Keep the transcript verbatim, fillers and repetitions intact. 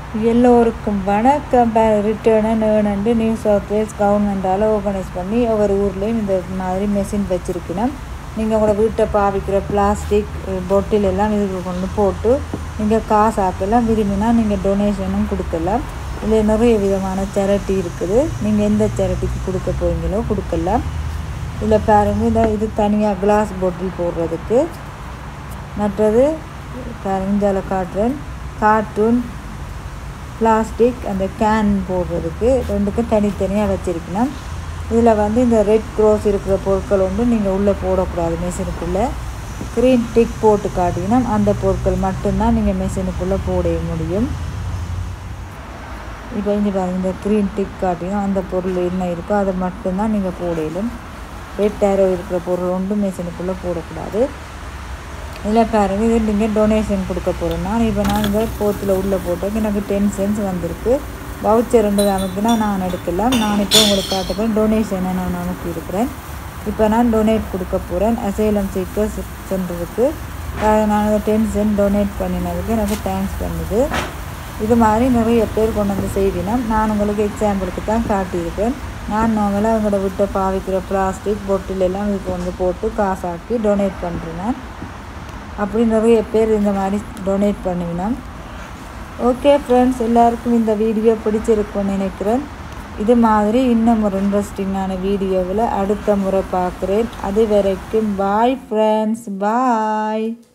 எல்லோருக்கும் வணக்கம். Return and earn and new South Wales கவர்மெண்டால் ஆர்கனைஸ் பண்ணி ஒவ்வொரு ஊர்லேயும் இந்த மாதிரி மெஷின் வச்சுருக்கணும். நீங்கள் உங்களோட வீட்டை பாவிக்கிற பிளாஸ்டிக் பொட்டில் எல்லாம் இதுக்கு கொண்டு போட்டு நீங்கள் காசு ஆக்கெல்லாம் விரும்பினா நீங்கள் டொனேஷனும் கொடுக்கலாம். இதில் நிறைய விதமான சேரிட்டி இருக்குது. நீங்கள் எந்த சேரிட்டிக்கு கொடுக்க போகிறீங்களோ கொடுக்கலாம். இதில் பாருங்கள், இதை இது தனியாக கிளாஸ் பொட்டில் போடுறதுக்கு, மற்றது பாருங்கள் இதில் காட்டுறேன் கார்ட்டூன் பிளாஸ்டிக் அந்த கேன் போடுறதுக்கு ரெண்டுக்கும் தனித்தனியாக வச்சுருக்கணும். இதில் வந்து இந்த ரெட் க்ரோஸ் இருக்கிற பொருட்கள் ஒன்று நீங்கள் உள்ளே போடக்கூடாது. மெஷினுக்குள்ளே க்ரீன் டிக் போட்டு காட்டிங்கன்னா அந்த பொருட்கள் மட்டும்தான் நீங்கள் மெஷினுக்குள்ளே போட முடியும். இப்போ இங்கே பாருங்கள், இந்த க்ரீன் டிக் காட்டினா அந்த பொருள் என்ன இருக்கோ அதை மட்டும்தான் நீங்கள் போடலும். ரெட் ஏரோ இருக்கிற பொருள் ஒன்றும் மெஷினுக்குள்ளே போடக்கூடாது. இதில் பாருங்கள், இது நீங்கள் டொனேஷன் கொடுக்க போகிறேன்னா இப்போ நான் இந்த போத்தில் உள்ளே போட்டேன். எனக்கு டென் சென்ட்ஸ் வந்திருக்கு. வவுச்சர் ரெண்டு அமைக்குன்னா நான் எடுக்கலாம். நான் இப்போ உங்களுக்கு காட்டுறேன் டொனேஷனை நான் அனுப்பி இருக்கிறேன். இப்போ நான் டொனேட் கொடுக்க போகிறேன் அசைலம் சீக்கர்ஸ் சென்டருக்கு. நான் டென் சென்ட் டொனேட் பண்ணினதுக்கு எனக்கு தேங்க்ஸ் பண்ணுது. இது மாதிரி நிறைய பேர் கொண்டு வந்து செய்தினா நான் உங்களுக்கு எக்ஸாம்பிளுக்கு தான் காட்டியிருக்கேன். நான் நார்மலாக அவங்களோட விட்ட பாவிக்கிற பிளாஸ்டிக் பொட்டில் எல்லாம் இதுக்கு வந்து போட்டு காசாக்கி டொனேட் பண்ணுறேன். அப்படி நிறைய பேர் இந்த மாதிரி டொனேட் பண்ணுவினோம். ஓகே ஃப்ரெண்ட்ஸ், எல்லாருக்கும் இந்த வீடியோ பிடிச்சிருக்குன்னு நினைக்கிறேன். இது மாதிரி இன்னும் ஒரு இன்ட்ரெஸ்டிங்கான வீடியோவில் அடுத்த முறை பார்க்குறேன். அது வரைக்கும் பாய் ஃப்ரெண்ட்ஸ், பாய்.